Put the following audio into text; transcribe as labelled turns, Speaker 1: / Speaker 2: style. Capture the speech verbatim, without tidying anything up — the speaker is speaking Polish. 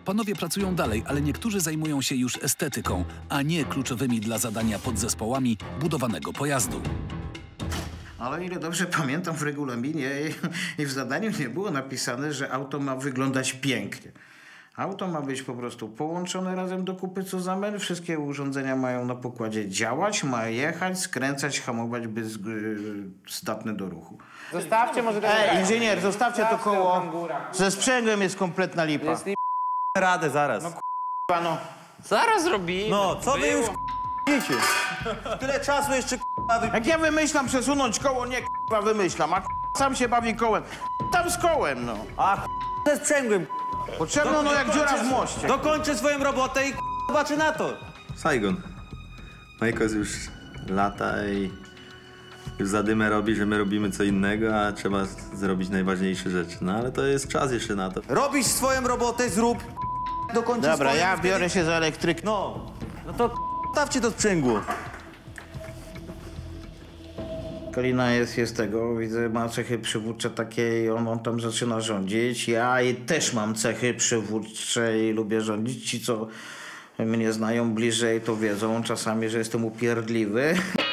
Speaker 1: Panowie pracują dalej, ale niektórzy zajmują się już estetyką, a nie kluczowymi dla zadania podzespołami budowanego pojazdu.
Speaker 2: Ale ile dobrze pamiętam, w regulaminie i w zadaniu nie było napisane, że auto ma wyglądać pięknie. Auto ma być po prostu połączone razem do kupy co zamęt. Wszystkie urządzenia mają na pokładzie działać, ma jechać, skręcać, hamować, być zdatne do ruchu.
Speaker 3: Zostawcie może tego.
Speaker 2: Ej, inżynier, zostawcie to koło. Ze sprzęgłem jest kompletna lipa.
Speaker 3: Jest
Speaker 4: radę zaraz.
Speaker 2: No k***a, no.
Speaker 3: Zaraz robimy.
Speaker 4: No, co wy już k***icie? Tyle czasu jeszcze k***a wy...
Speaker 2: Jak ja wymyślam przesunąć koło, nie k***a wymyślam, a k***a sam się bawi kołem. Tam z kołem, no.
Speaker 4: A k***a ze sprzęgłem.
Speaker 2: Potrzebno, no jak dziura w moście.
Speaker 4: Dokończę swoją robotę i k***a zobaczy na to.
Speaker 5: Saigon. Majkos już lata i już zadymę robi, że my robimy co innego, a trzeba zrobić najważniejsze rzeczy. No ale to jest czas jeszcze na to.
Speaker 4: Robisz swoją robotę, zrób. Dokończysz
Speaker 2: Dobra,
Speaker 4: swoją,
Speaker 2: ja
Speaker 4: wtedy...
Speaker 2: biorę się za elektryk.
Speaker 4: No, no to stawcie to sprzęgło.
Speaker 2: Kalina jest, jest tego, widzę, ma cechy przywódcze takie i on, on tam zaczyna rządzić. Ja i też mam cechy przywódcze i lubię rządzić. Ci, co mnie znają bliżej, to wiedzą czasami, że jestem upierdliwy.